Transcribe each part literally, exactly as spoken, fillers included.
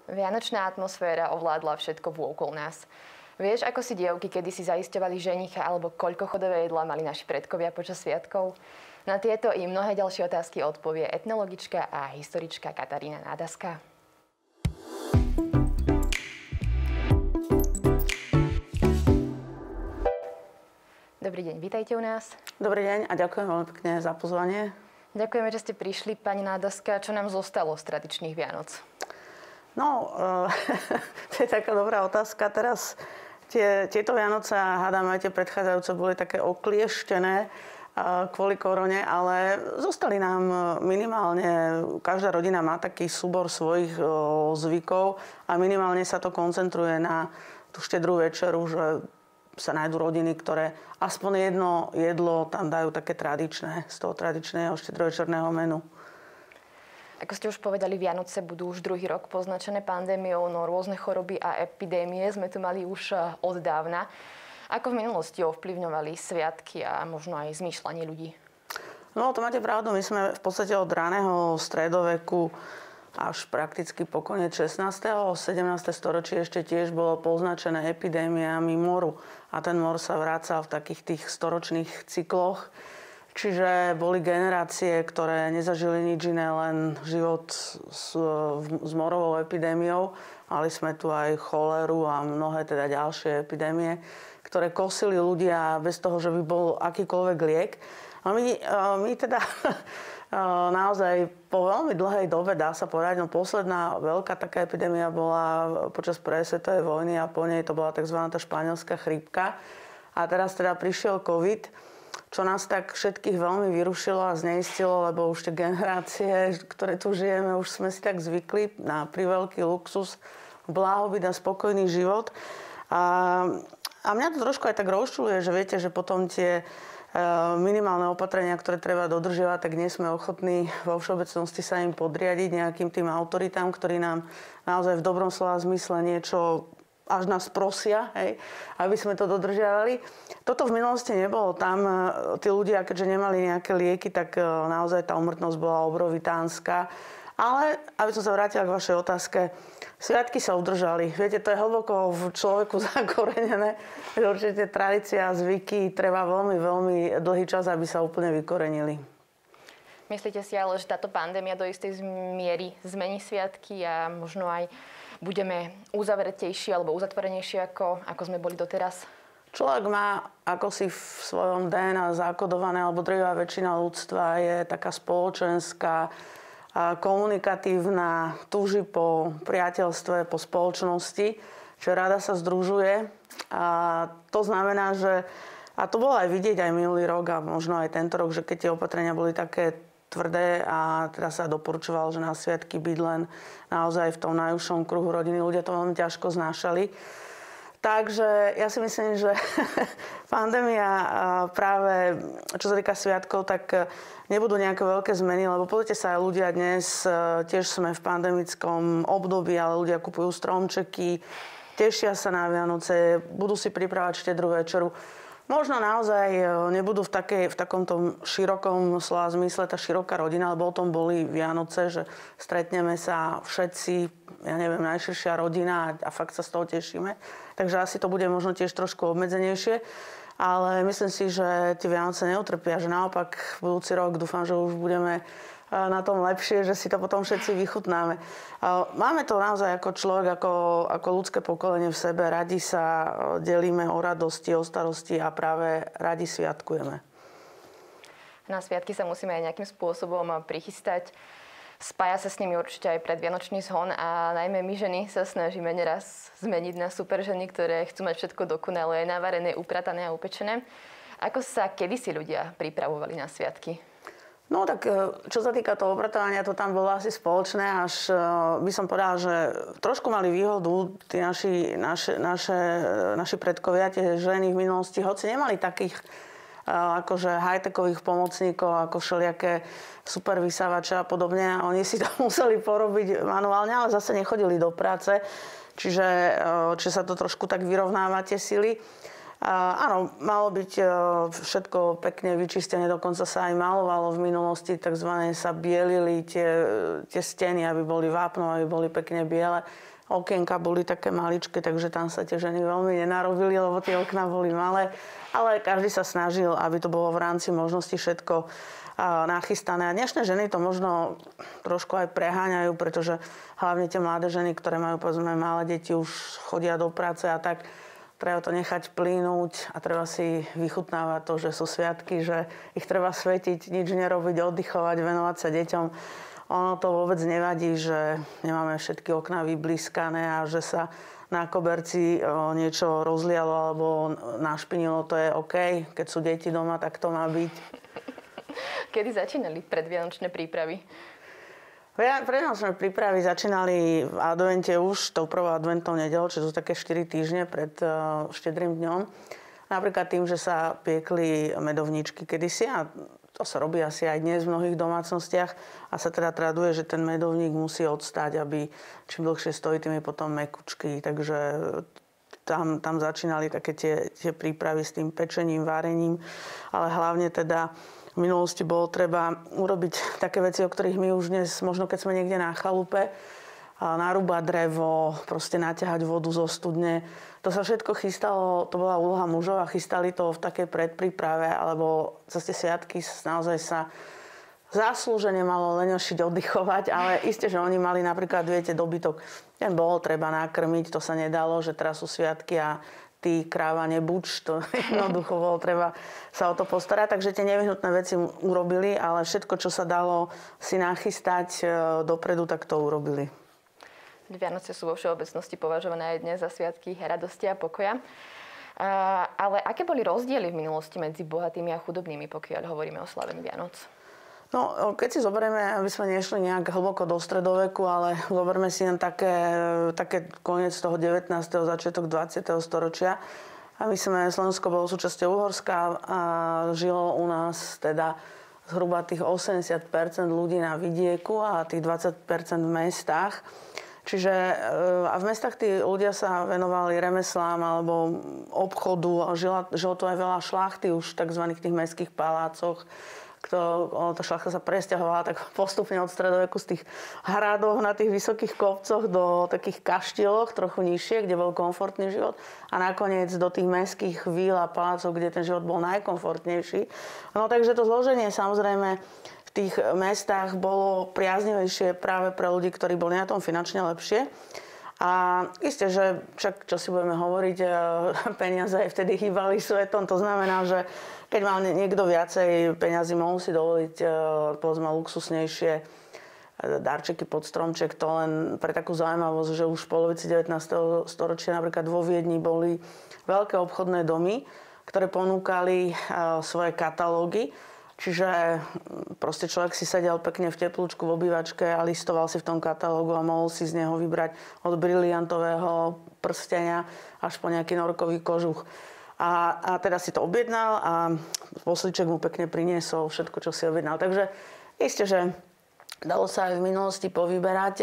Vianočná atmosféra ovládla všetko vôkol nás. Vieš, ako si dievky kedysi zaisťovali ženicha alebo koľko chodové jedla mali naši predkovia počas sviatkov? Na tieto i mnohé ďalšie otázky odpovie etnologička a historička Katarína Nádaska. Dobrý deň, vítajte u nás. Dobrý deň a ďakujem veľmi pekne za pozvanie. Ďakujeme, že ste prišli, pani Nádaska. Čo nám zostalo z tradičných Vianoc? No, uh, to je taká dobrá otázka. Teraz tie, tieto Vianoce a hádam aj tie predchádzajúce boli také oklieštené uh, kvôli korone, ale zostali nám minimálne, každá rodina má taký súbor svojich uh, zvykov a minimálne sa to koncentruje na tú štedrú večeru, že sa nájdú rodiny, ktoré aspoň jedno jedlo tam dajú také tradičné, z toho tradičného štedrovečerného menu. Ako ste už povedali, Vianoce budú už druhý rok poznačené pandémiou, no rôzne choroby a epidémie sme tu mali už od dávna. Ako v minulosti ovplyvňovali sviatky a možno aj zmýšľanie ľudí? No, to máte pravdu. My sme v podstate od raného stredoveku až prakticky po koniec šestnásteho sedemnásteho storočie ešte tiež bolo poznačené epidémiami moru. A ten mor sa vracal v takých tých storočných cykloch. Čiže boli generácie, ktoré nezažili nič iné, len život s, s morovou epidémiou. Mali sme tu aj choleru a mnohé teda ďalšie epidémie, ktoré kosili ľudia bez toho, že by bol akýkoľvek liek. A my, my teda naozaj po veľmi dlhej dobe, dá sa povedať, no posledná veľká taká epidémia bola počas prvej svetovej vojny a po nej to bola tzv. Tá španielská chrípka. A teraz teda prišiel COVID, čo nás tak všetkých veľmi vyrušilo a zneistilo, lebo už tie generácie, ktoré tu žijeme, už sme si tak zvykli na priveľký luxus, blahobyt a spokojný život. A, a mňa to trošku aj tak rozčuluje, že viete, že potom tie minimálne opatrenia, ktoré treba dodržiavať, tak nie sme ochotní vo všeobecnosti sa im podriadiť nejakým tým autoritám, ktorí nám naozaj v dobrom slova zmysle niečo až nás prosia, hej, aby sme to dodržiavali. Toto v minulosti nebolo. Tam tí ľudia, keďže nemali nejaké lieky, tak naozaj tá úmrtnosť bola obrovitánska. Ale, aby som sa vrátila k vašej otázke, sviatky sa udržali. Viete, to je hlboko v človeku zakorenené, že určite tradícia a zvyky trvá veľmi, veľmi dlhý čas, aby sa úplne vykorenili. Myslíte si ale, že táto pandémia do istej miery zmení sviatky a možno aj budeme uzavretejší alebo uzatvorenejší, ako, ako sme boli doteraz? Človek má ako si v svojom dé en á zakodované, alebo drvivá väčšina ľudstva je taká spoločenská, komunikatívna, túži po priateľstve, po spoločnosti, že rada sa združuje. A to znamená, že, a to bolo aj vidieť aj minulý rok a možno aj tento rok, že keď tie opatrenia boli také tvrdé a teda sa doporučovalo, že na sviatky byť len naozaj v tom najúžšom kruhu rodiny, ľudia to veľmi ťažko znášali. Takže ja si myslím, že pandémia práve, čo sa týka sviatkov, tak nebudú nejaké veľké zmeny, lebo pozrite sa aj ľudia dnes, tiež sme v pandemickom období, ale ľudia kupujú stromčeky, tešia sa na Vianoce, budú si pripravať štedrú večeru. Možno naozaj nebudú v, takej, v takomto širokom slova zmysle tá široká rodina, lebo o tom boli Vianoce, že stretneme sa všetci, ja neviem, najširšia rodina a, a fakt sa z toho tešíme. Takže asi to bude možno tiež trošku obmedzenejšie. Ale myslím si, že tie Vianoce neutrpia, že naopak budúci rok dúfam, že už budeme na tom lepšie, že si to potom všetci vychutnáme. Máme to naozaj ako človek, ako, ako ľudské pokolenie v sebe. Radi sa delíme o radosti, o starosti a práve radi sviatkujeme. Na sviatky sa musíme aj nejakým spôsobom prichystať. Spája sa s nimi určite aj predvianočný zhon a najmä my ženy sa snažíme neraz zmeniť na super ženy, ktoré chcú mať všetko dokonalé, navarené, upratané a upečené. Ako sa kedysi ľudia pripravovali na sviatky? No tak čo sa týka toho upratovania, to tam bolo asi spoločné, až by som povedala, že trošku mali výhodu tí naši, naše, naše, naši predkovia, tie ženy v minulosti, hoci nemali takých akože high-techových pomocníkov, ako všelijaké super vysávače a podobne. Oni si to museli porobiť manuálne, ale zase nechodili do práce, čiže, čiže sa to trošku tak vyrovnáva tie sily. A, áno, malo byť uh, všetko pekne vyčistené, dokonca sa aj malovalo v minulosti, takzvané sa bielili tie, tie steny, aby boli vápno, aby boli pekne biele. Okienka boli také maličké, takže tam sa tie ženy veľmi nenarobili, lebo tie okná boli malé. Ale každý sa snažil, aby to bolo v rámci možnosti všetko nachystané. A dnešné ženy to možno trošku aj preháňajú, pretože hlavne tie mladé ženy, ktoré majú povedzme malé deti, už chodia do práce a tak, treba to nechať plynúť a treba si vychutnávať to, že sú sviatky, že ich treba svetiť, nič nerobiť, oddychovať, venovať sa deťom. Ono to vôbec nevadí, že nemáme všetky okná vyblískané a že sa na koberci niečo rozlialo alebo našpinilo, to je OK. Keď sú deti doma, tak to má byť. Kedy začínali predvianočné prípravy? Predvianočné prípravy začínali v advente už tou prvou adventnou nedeľou, čo sú také štyri týždne pred uh, štedrým dňom. Napríklad tým, že sa piekli medovničky kedysi a to sa robí asi aj dnes v mnohých domácnostiach a sa teda traduje, že ten medovník musí odstať, aby čím dlhšie stojí, tým je potom mekučký. Takže tam, tam začínali také tie, tie prípravy s tým pečením, varením, ale hlavne teda v minulosti bolo treba urobiť také veci, o ktorých my už dnes, možno keď sme niekde na chalupe, narúbať drevo, proste naťahať vodu zo studne. To sa všetko chystalo, to bola úloha mužov a chystali to v takej predpríprave, alebo cez tie sviatky naozaj sa zaslúžene malo leňošiť, oddychovať, ale isté, že oni mali napríklad, viete, dobytok. Ten bol treba nakrmiť, to sa nedalo, že teraz sú sviatky a ty kráva nebuč, to jednoducho bolo treba sa o to postarať. Takže tie nevyhnutné veci urobili, ale všetko, čo sa dalo si nachystať dopredu, tak to urobili. Vianoce sú vo všeobecnosti považované aj dnes za sviatky radosti a pokoja. A, ale aké boli rozdiely v minulosti medzi bohatými a chudobnými, pokiaľ hovoríme o slávení Vianoc? No, keď si zoberieme, aby sme nešli nejak hlboko do stredoveku, ale zoberme si len také, také koniec toho devätnásteho začiatok dvadsiateho storočia. A my sme, Slovensko bolo súčasťou Uhorska a žilo u nás teda zhruba tých osemdesiat percent ľudí na vidieku a tých dvadsať percent v mestách. Čiže a v mestách tí ľudia sa venovali remeslám alebo obchodu a žilo, žilo to aj veľa šlachty už v tzv. Tých mestských palácoch. Kto, tá šlachta sa presťahovala tak postupne od stredoveku z tých hradov na tých vysokých kopcoch do takých kaštieloch, trochu nižšie, kde bol komfortný život a nakoniec do tých mestských víl a palácov, kde ten život bol najkomfortnejší. No takže to zloženie samozrejme v tých mestách bolo priaznivejšie práve pre ľudí, ktorí boli na tom finančne lepšie. A isté, že však, čo si budeme hovoriť, peniaze aj vtedy hýbali svetom. To znamená, že keď mal niekto viacej peniazy, mohol si dovoliť, povedzme, luxusnejšie darčeky pod stromček. To len pre takú zaujímavosť, že už v polovici devätnásteho storočia napríklad vo Viedni boli veľké obchodné domy, ktoré ponúkali svoje katalógy. Čiže proste človek si sedel pekne v teplúčku v obývačke a listoval si v tom katalógu a mohol si z neho vybrať od briliantového prstenia až po nejaký norkový kožuch. A, a teda si to objednal a poslíček mu pekne priniesol všetko, čo si objednal. Takže isté, že dalo sa aj v minulosti povyberať,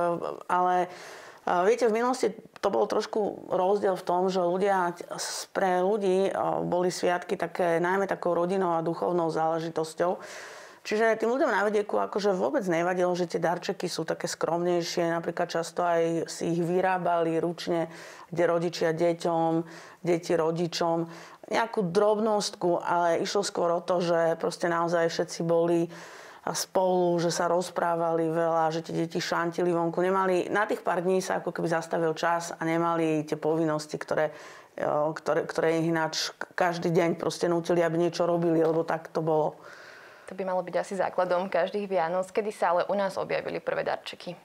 ale viete, v minulosti to bol trošku rozdiel v tom, že ľudia, pre ľudí boli sviatky také, najmä takou rodinou a duchovnou záležitosťou. Čiže tým ľuďom na vidieku akože vôbec nevadilo, že tie darčeky sú také skromnejšie. Napríklad často aj si ich vyrábali ručne, kde rodičia deťom, deti rodičom. Nejakú drobnostku, ale išlo skôr o to, že proste naozaj všetci boli a spolu, že sa rozprávali veľa, že tie deti šantili vonku. Nemali, na tých pár dní sa ako keby zastavil čas a nemali tie povinnosti, ktoré, ktoré, ktoré ich ináč každý deň proste nútili, aby niečo robili, lebo tak to bolo. To by malo byť asi základom každých Vianoc. Kedy sa ale u nás objavili prvé darčeky?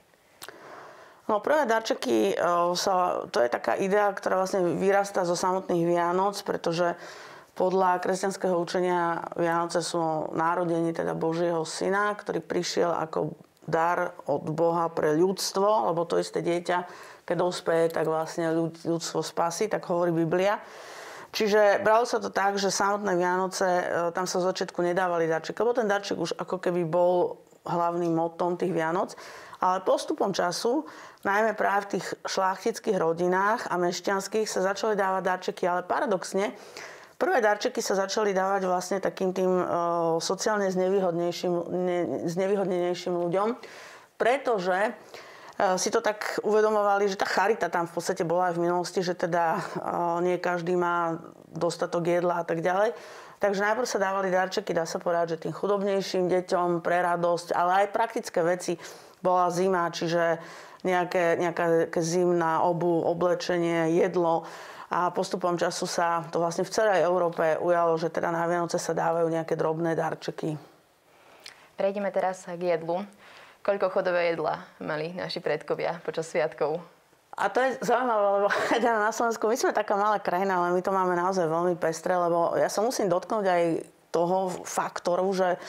No prvé darčeky, sa, to je taká idea, ktorá vlastne vyrastá zo samotných Vianoc, pretože podľa kresťanského učenia Vianoce sú narodenie teda Božieho syna, ktorý prišiel ako dar od Boha pre ľudstvo, lebo to isté dieťa, keď dospeje, tak vlastne ľud, ľudstvo spasí, tak hovorí Biblia. Čiže bralo sa to tak, že samotné Vianoce, tam sa v začiatku nedávali darčeky, lebo ten darček už ako keby bol hlavným motom tých Vianoc. Ale postupom času, najmä práve v tých šlachtických rodinách a mešťanských sa začali dávať darčeky, ale paradoxne prvé darčeky sa začali dávať vlastne takým tým uh, sociálne znevýhodnejším, ne, znevýhodnenejším ľuďom, pretože uh, si to tak uvedomovali, že tá charita tam v podstate bola aj v minulosti, že teda uh, nie každý má dostatok jedla a tak ďalej. Takže najprv sa dávali darčeky, dá sa povedať, že tým chudobnejším deťom pre radosť, ale aj praktické veci. Bola zima, čiže nejaké, nejaká zimná obuv, oblečenie, jedlo. A postupom času sa to vlastne v celej Európe ujalo, že teda na Vianoce sa dávajú nejaké drobné darčeky. Prejdeme teraz k jedlu. Koľko chodové jedla mali naši predkovia počas sviatkov? A to je zaujímavé, lebo na Slovensku my sme taká malá krajina, ale my to máme naozaj veľmi pestré, lebo ja sa musím dotknúť aj toho faktoru, že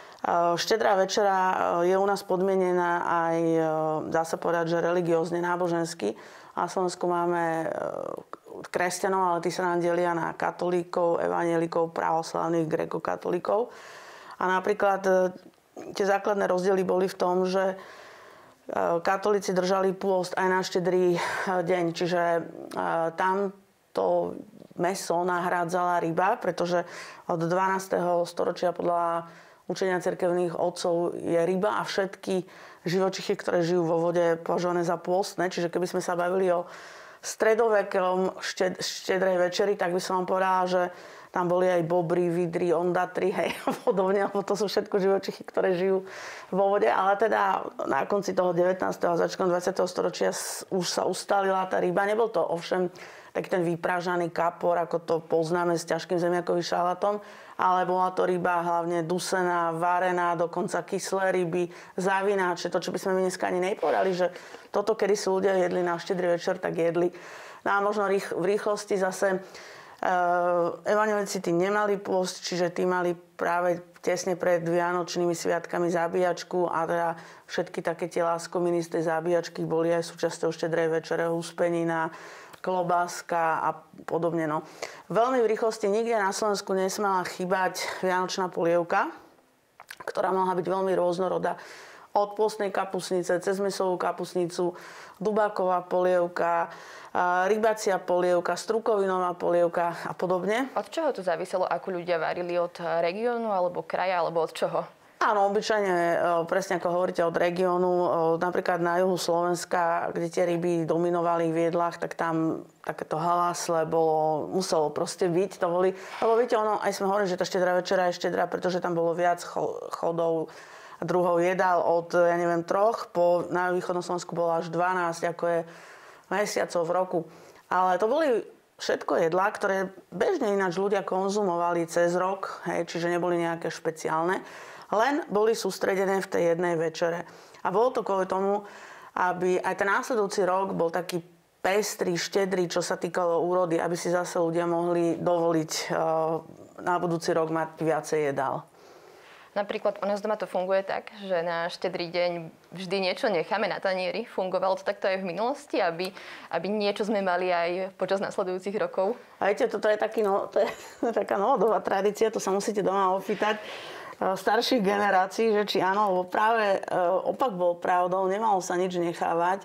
Štedrá večera je u nás podmienená aj, dá sa povedať, že religiózne, nábožensky. Na Slovensku máme kresťanov, ale tí sa nám delia na katolíkov, evanjelikov, pravoslavných, grekokatolíkov. A napríklad tie základné rozdiely boli v tom, že katolíci držali pôst aj na štedrý deň. Čiže tam to mäso nahrádzala ryba, pretože od dvanásteho storočia podľa učenia cirkevných otcov je ryba a všetky živočichy, ktoré žijú vo vode, považované za pôstne. Čiže keby sme sa bavili o stredovekom šted, štedrej večeri, tak by som vám povedala, že tam boli aj bobry, vidry, ondatry, hej, podobne, lebo to sú všetko živočichy, ktoré žijú vo vode. Ale teda na konci toho devätnásteho a začiatkom dvadsiateho storočia už sa ustalila tá ryba. Nebol to ovšem taký ten vypražaný kapor, ako to poznáme s ťažkým zemiakovým šalátom, ale bola to ryba hlavne dusená, varená, dokonca kyslé ryby, zavináče, to, čo by sme my dneska ani nepovedali, že toto, kedy si ľudia jedli na štedrý večer, tak jedli. No a možno rých, v rýchlosti zase Uh, evanjelici tí nemali pôst, čiže tí mali práve tesne pred vianočnými sviatkami zabíjačku a teda všetky také tie láskominy z tej zabíjačky boli aj súčasťou štedrej večere, huspenina, klobáska a podobne. No. Veľmi v rýchlosti nikde na Slovensku nesmela chýbať vianočná polievka, ktorá mohla byť veľmi rôznorodá. Od postnej kapusnice, cez mäsovú kapusnicu, dubáková polievka, rybacia polievka, strukovinová polievka a podobne. Od čoho to záviselo, ako ľudia varili? Od regiónu, alebo kraja, alebo od čoho? Áno, obyčajne, presne ako hovoríte, od regiónu. Napríklad na juhu Slovenska, kde tie ryby dominovali v jedlách, tak tam takéto halásle bolo, muselo proste byť. To boli, lebo viete, ono, aj sme hovorili, že tá štedrá večera je štedrá, pretože tam bolo viac chodov druhov jedál od, ja neviem, troch, po, na východnom Slovensku bolo až dvanásť, ako je mesiacov v roku. Ale to boli všetko jedlá, ktoré bežne ináč ľudia konzumovali cez rok, hej, čiže neboli nejaké špeciálne, len boli sústredené v tej jednej večere. A bolo to kvôli tomu, aby aj ten následujúci rok bol taký pestrý, štedrý, čo sa týkalo úrody, aby si zase ľudia mohli dovoliť uh, na budúci rok mať viacej jedál. Napríklad u nás doma to funguje tak, že na štedrý deň vždy niečo necháme na tanieri. Fungovalo to takto aj v minulosti, aby, aby niečo sme mali aj počas nasledujúcich rokov? A viete, toto je, taký, no, to je taká novodobá tradícia, to sa musíte doma opýtať starších generácií, že či áno, lebo práve opak bol pravdou, nemalo sa nič nechávať,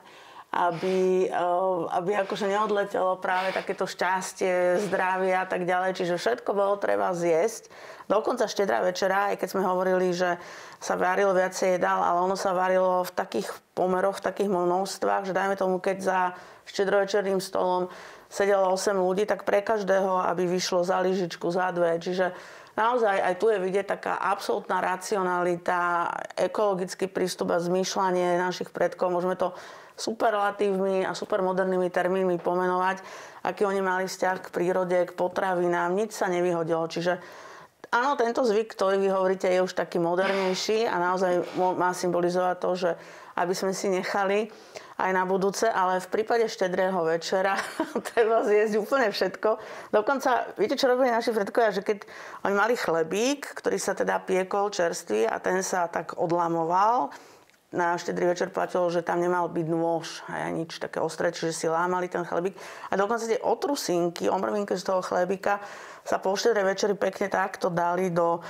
aby, aby akože neodletelo práve takéto šťastie, zdravie a tak ďalej. Čiže všetko bolo treba zjesť. Dokonca štedrá večera, aj keď sme hovorili, že sa varilo viacej jedál, ale ono sa varilo v takých pomeroch, v takých množstvách, že dajme tomu, keď za štedrovečerným stolom sedelo osem ľudí, tak pre každého, aby vyšlo za lyžičku, za dve. Čiže naozaj aj tu je vidieť taká absolútna racionalita, ekologický prístup a zmýšľanie našich predkov. Môžeme to superlatívmi a supermodernými termínmi pomenovať, aký oni mali vzťah k prírode, k potravinám. Nič sa nevyhodilo. Čiže áno, tento zvyk, ktorý vy hovoríte, je už taký modernejší a naozaj má symbolizovať to, že aby sme si nechali aj na budúce, ale v prípade štedrého večera treba zjesť úplne všetko. Dokonca, viete, čo robili naši predkovia, že keď oni mali chlebík, ktorý sa teda piekol čerstvý a ten sa tak odlamoval, na štedrý večer platilo, že tam nemal byť nôž a nič také ostré, čiže si lámali ten chlebík. A dokonca tie otrusinky, omrvinky z toho chlebíka sa po štedrej večeri pekne takto dali do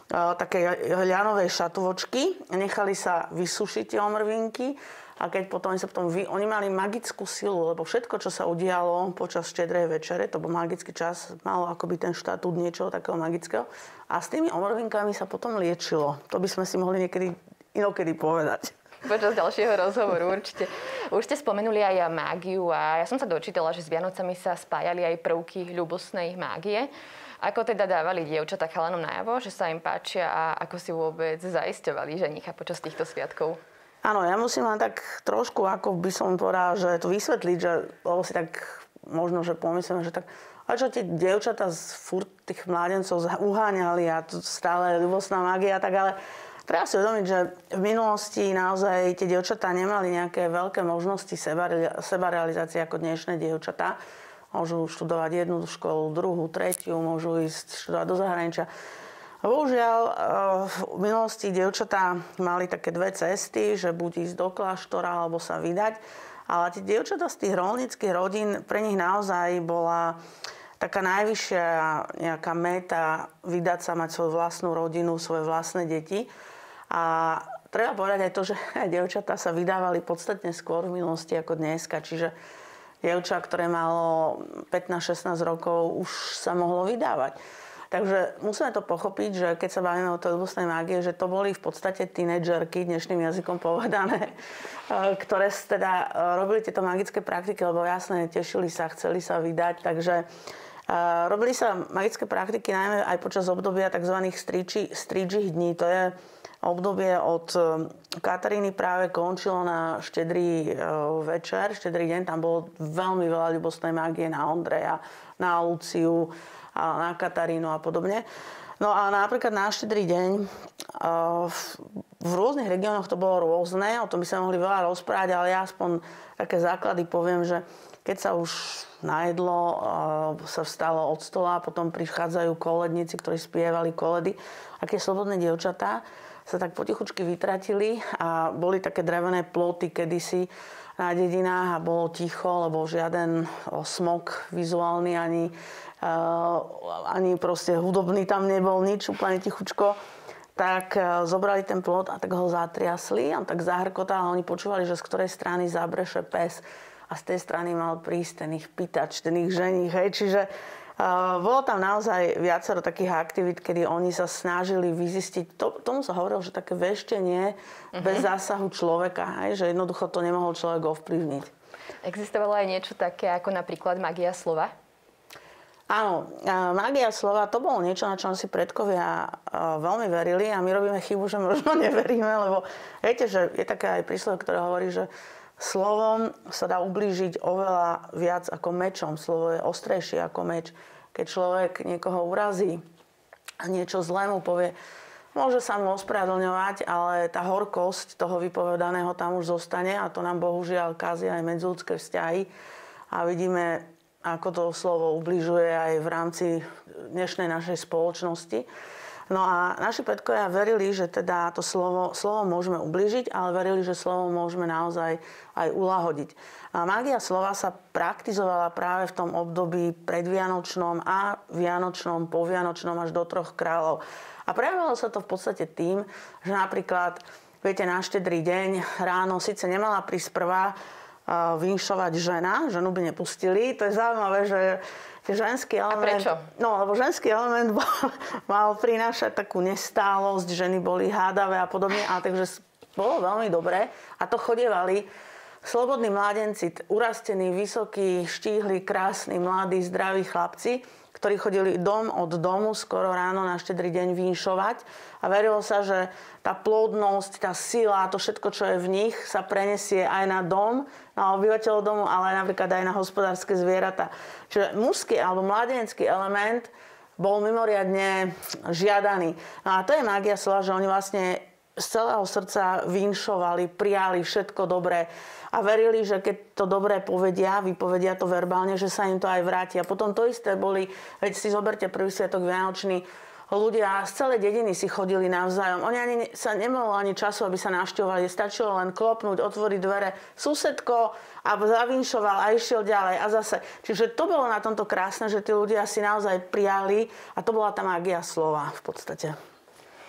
také ľanovej šatovočky, nechali sa vysušiť tie omrvinky a keď potom oni sa potom vy, oni mali magickú silu, lebo všetko, čo sa udialo počas štedrej večere, to bol magický čas, malo akoby ten štatút niečoho takého magického a s tými omrvinkami sa potom liečilo. To by sme si mohli niekedy inokedy povedať. Počas ďalšieho rozhovoru určite. Už ste spomenuli aj mágiu a ja som sa dočítala, že s Vianocami sa spájali aj prvky ľubostnej mágie. Ako teda dávali dievčatá chalanom najavo, že sa im páčia a ako si vôbec zaisťovali ženicha počas týchto sviatkov? Áno, ja musím len tak trošku, ako by som povedala, že to vysvetliť, že lebo si tak možno, že pomyslíme, že tak a čo tie dievčatá z furt tých mládencov uháňali a tu stále ľubostná mágia, tak ale treba si uvedomiť, že v minulosti naozaj tie dievčatá nemali nejaké veľké možnosti sebarealizácie ako dnešné dievčatá. Môžu študovať jednu školu, druhú, tretiu, môžu ísť študovať do zahraničia. Bohužiaľ, v minulosti dievčatá mali také dve cesty, že buď ísť do kláštora, alebo sa vydať. Ale tie dievčatá z tých roľníckych rodín, pre nich naozaj bola taká najvyššia nejaká meta vydať sa, mať svoju vlastnú rodinu, svoje vlastné deti. A treba povedať aj to, že dievčatá sa vydávali podstatne skôr v minulosti ako dneska. Čiže dievča, ktoré malo pätnásť šestnásť rokov, už sa mohlo vydávať. Takže musíme to pochopiť, že keď sa bavíme o tej ľubostnej mágie, že to boli v podstate tínedžerky, dnešným jazykom povedané, ktoré teda robili tieto magické praktiky, lebo jasné, tešili sa, chceli sa vydať. Takže robili sa magické praktiky najmä aj počas obdobia tzv. Strídžích dní. To je obdobie od Kataríny práve končilo na štedrý večer, štedrý deň. Tam bolo veľmi veľa ľubostnej mágie na Ondreja, na Luciu, a na Katarínu a podobne. No a napríklad na štedrý deň v rôznych regiónoch to bolo rôzne, o tom by sa mohli veľa rozprávať, ale ja aspoň také základy poviem, že keď sa už najedlo, sa vstalo od stola, potom prichádzajú koledníci, ktorí spievali koledy. A tie slobodné dievčatá sa tak potichučky vytratili a boli také drevené ploty kedysi na dedinách a bolo ticho, lebo žiaden smog vizuálny ani, uh, ani proste hudobný tam nebol, nič, úplne tichučko. Tak uh, zobrali ten plot a tak ho zatriasli a tak zahrkotal a oni počúvali, že z ktorej strany zabreše pes. A z tej strany mal prísť ten ich pýtač, ten ich ženich. Hej. Čiže uh, bolo tam naozaj viacero takých aktivít, kedy oni sa snažili vyzistiť. To, tomu sa hovorilo, že také veštenie uh-huh. bez zásahu človeka. Hej, že jednoducho to nemohol človek ovplyvniť. Existovalo aj niečo také ako napríklad magia slova? Áno, uh, magia slova, to bolo niečo, na čom si predkovia uh, veľmi verili a my robíme chybu, že možno neveríme, lebo viete, že je také aj príslovie, ktoré hovorí, že slovom sa dá ublížiť oveľa viac ako mečom. Slovo je ostrejšie ako meč. Keď človek niekoho urazí a niečo zlé mu povie, môže sa mu ospravedlňovať, ale tá horkosť toho vypovedaného tam už zostane a to nám bohužiaľ kazí aj medziľudské vzťahy. A vidíme, ako to slovo ubližuje aj v rámci dnešnej našej spoločnosti. No a naši predkovia verili, že teda to slovo, slovo môžeme ublížiť, ale verili, že slovo môžeme naozaj aj ulahodiť. A mágia slova sa praktizovala práve v tom období predvianočnom a vianočnom, povianočnom až do troch kráľov. A prejavilo sa to v podstate tým, že napríklad, viete, na štedrý deň ráno síce nemala prísť prvá vinšovať žena, ženu by nepustili. To je zaujímavé, že ženský element... A prečo? No, lebo ženský element bol, mal prinášať takú nestálosť, ženy boli hádavé a podobne, a takže bolo veľmi dobré. A to chodievali slobodní mládenci, urastení, vysokí, štíhli, krásni, mladí, zdraví chlapci, ktorí chodili dom od domu skoro ráno na štedrý deň vinšovať. A verilo sa, že tá plodnosť, tá sila, to všetko, čo je v nich, sa prenesie aj na dom, na obyvateľov domu, ale aj napríklad aj na hospodárske zvieratá. Čiže mužský alebo mladenecký element bol mimoriadne žiadaný. No a to je mágia slova, že oni vlastne z celého srdca vinšovali, prijali všetko dobré a verili, že keď to dobré povedia, vypovedia to verbálne, že sa im to aj vráti. A potom to isté boli, veď si zoberte prvý sviatok Vianočný, ľudia z celej dediny si chodili navzájom. Oni ani sa nemohlo ani času, aby sa navštevovali. Stačilo len klopnúť, otvoriť dvere. Susedko a zavinšoval a išiel ďalej a zase. Čiže to bolo na tomto krásne, že tí ľudia si naozaj prijali a to bola tá mágia slova v podstate.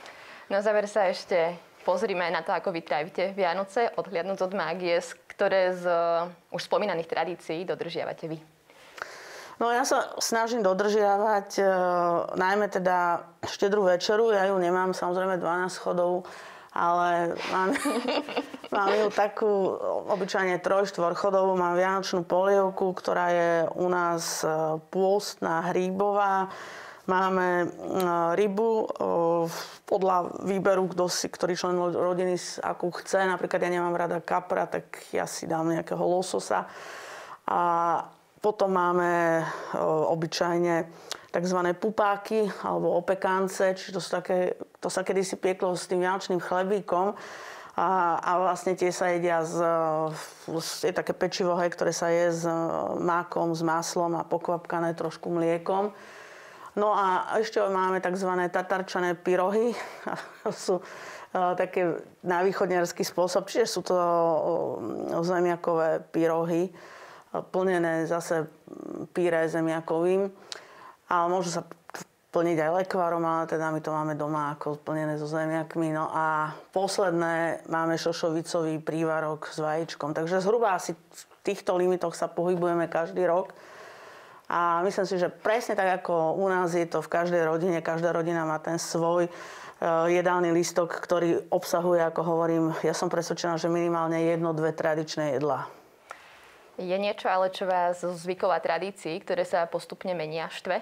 Na záver sa ešte pozrime na to, ako vy trávite Vianoce, odhliadnúť od mágie, ktoré z už spomínaných tradícií dodržiavate vy. No ja sa snažím dodržiavať e, najmä teda štedrú večeru. Ja ju nemám samozrejme dvanásť chodov, ale mám, mám ju takú obyčajne troj, štvor chodovú. Mám vianočnú polievku, ktorá je u nás e, pôstna, hríbová. Máme e, rybu e, podľa výberu, kto si, ktorý člen rodiny akú chce. Napríklad ja nemám rada kapra, tak ja si dám nejakého lososa. A potom máme o, obyčajne tzv. Pupáky alebo opekance, čiže to, sú také, to sa kedysi pieklo s tým vianočným chlebíkom a, a vlastne tie sa jedia z, je také pečivo, hej, ktoré sa je s mákom, s maslom a pokvapkané trošku mliekom. No a ešte máme tzv. Tatarčané pyrohy. To sú také návýchodniarsky spôsob, čiže sú to zemiakové pyrohy, plnené zase pyré zemiakovým. A môžu sa plniť aj lekvárom, ale teda my to máme doma ako plnené so zemiakmi. No a posledné máme šošovicový prívarok s vajíčkom. Takže zhruba asi v týchto limitoch sa pohybujeme každý rok. A myslím si, že presne tak ako u nás je to v každej rodine, každá rodina má ten svoj jedálny lístok, ktorý obsahuje, ako hovorím, ja som presvedčená, že minimálne jedno, dve tradičné jedlá. Je niečo ale, čo vás zo zvykov a tradícií, ktoré sa postupne menia, štve?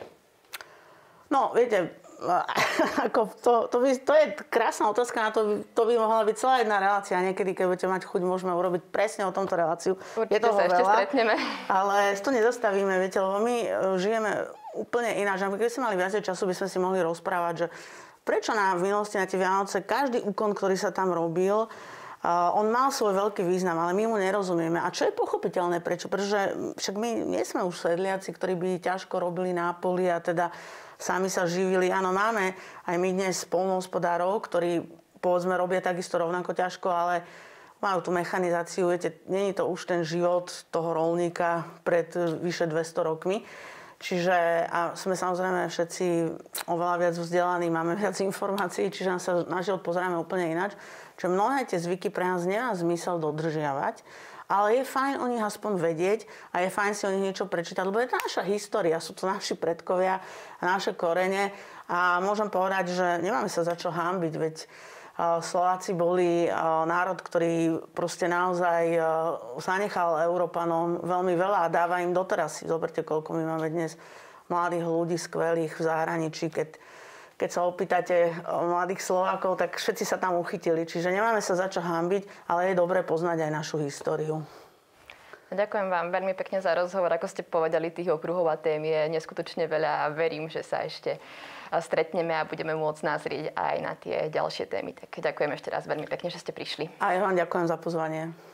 No, viete, ako to, to, by, to je krásna otázka, na to, to by mohla byť celá jedna relácia. Niekedy, keď budete mať chuť, môžeme urobiť presne o tomto reláciu. Určite je toho sa veľa, ešte stretneme. Ale to nezastavíme, viete, lebo my žijeme úplne ináč. Keby sme mali viacej času, by sme si mohli rozprávať, že prečo na, v minulosti na tie Vianoce každý úkon, ktorý sa tam robil, Uh, on mal svoj veľký význam, ale my mu nerozumieme. A čo je pochopiteľné, prečo? Pretože však my nie sme už sedliaci, ktorí by ťažko robili na poli a teda sami sa živili. Áno, máme aj my dnes poľnohospodárov, ktorí povedzme robia takisto rovnako ťažko, ale majú tú mechanizáciu. Viete, nie je to už ten život toho roľníka pred vyše dvesto rokmi. Čiže a sme samozrejme všetci oveľa viac vzdelaní, máme viac informácií, čiže nám sa na život pozeráme úplne ináč. Čiže mnohé tie zvyky pre nás nemá zmysel dodržiavať, ale je fajn o nich aspoň vedieť a je fajn si o nich niečo prečítať, lebo je to naša história, sú to naši predkovia, naše korene a môžem povedať, že nemáme sa za čo hanbiť, veď Slováci boli národ, ktorý proste naozaj zanechal Európanom veľmi veľa a dáva im doteraz. Zoberte, koľko my máme dnes mladých ľudí skvelých v zahraničí, keď Keď sa opýtate mladých Slovákov, tak všetci sa tam uchytili. Čiže nemáme sa za čo hanbiť, ale je dobré poznať aj našu históriu. Ďakujem vám veľmi pekne za rozhovor. Ako ste povedali, tých okruhov a tém je neskutočne veľa a verím, že sa ešte stretneme a budeme môcť nazrieť aj na tie ďalšie témy. Tak ďakujem ešte raz veľmi pekne, že ste prišli. A ja vám ďakujem za pozvanie.